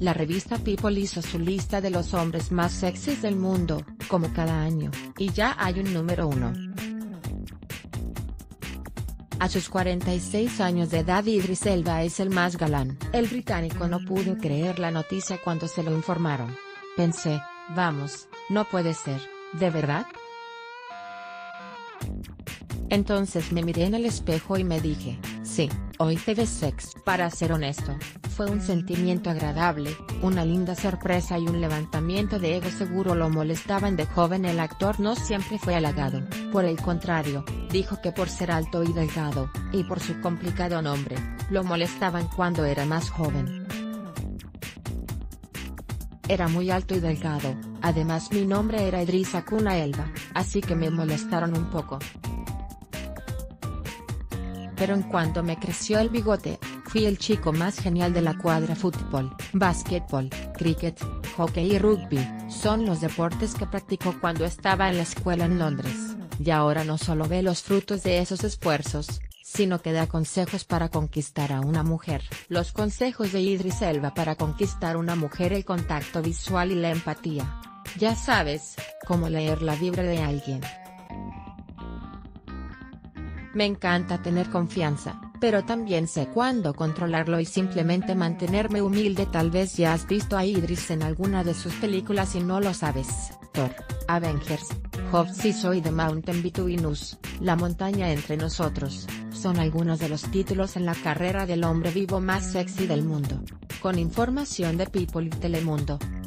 La revista People hizo su lista de los hombres más sexys del mundo, como cada año, y ya hay un número 1. A sus 46 años de edad Idris Elba es el más galán. El británico no pudo creer la noticia cuando se lo informaron. Pensé, vamos, no puede ser, ¿de verdad? Entonces me miré en el espejo y me dije, sí, hoy te ves sexy. Para ser honesto, fue un sentimiento agradable, una linda sorpresa y un levantamiento de ego. Seguro lo molestaban. De joven el actor no siempre fue halagado, por el contrario, dijo que por ser alto y delgado, y por su complicado nombre, lo molestaban cuando era más joven. Era muy alto y delgado, además mi nombre era Idris Acuna Elba, así que me molestaron un poco. Pero en cuanto me creció el bigote, fui el chico más genial de la cuadra. Fútbol, básquetbol, cricket, hockey y rugby, son los deportes que practicó cuando estaba en la escuela en Londres, y ahora no solo ve los frutos de esos esfuerzos, sino que da consejos para conquistar a una mujer. Los consejos de Idris Elba para conquistar una mujer: el contacto visual y la empatía. Ya sabes, cómo leer la vibra de alguien. Me encanta tener confianza, pero también sé cuándo controlarlo y simplemente mantenerme humilde. Tal vez ya has visto a Idris en alguna de sus películas y no lo sabes. Thor, Avengers, Hobbs y Soy The Mountain Between Us, La montaña entre nosotros, son algunos de los títulos en la carrera del hombre vivo más sexy del mundo. Con información de People y Telemundo.